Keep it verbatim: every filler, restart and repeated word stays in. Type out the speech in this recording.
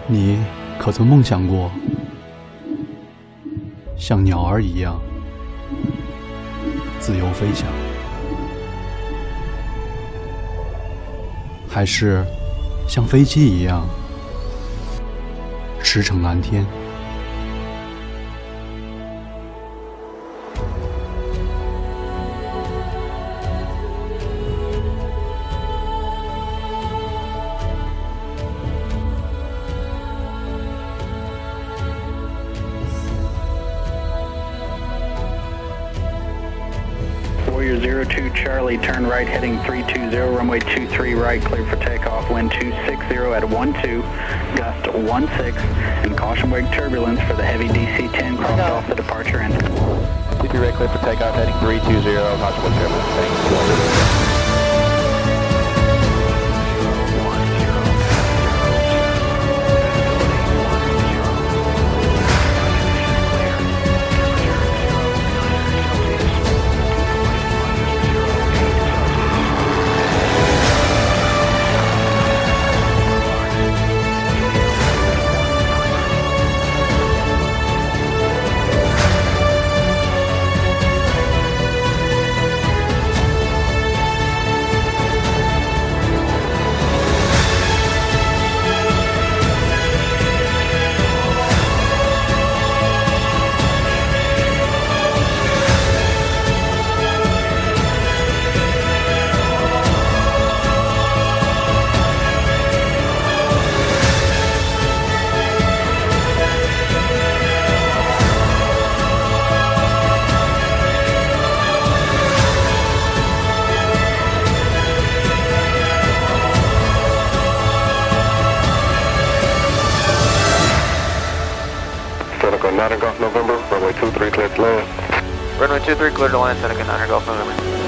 你可曾梦想过，像鸟儿一样自由飞翔，还是像飞机一样驰骋蓝天 zero two Charlie, turn right heading three two zero, runway two three right, clear for takeoff, wind two six zero at one two, gust one six, and caution wake turbulence for the heavy D C ten crossed off the departure end. two three right, clear for takeoff, heading three two zero, caution wake turbulence, heading two zero. nine Golf November, runway two three cleared to land. Runway two three cleared to land, Seneca nine Golf November.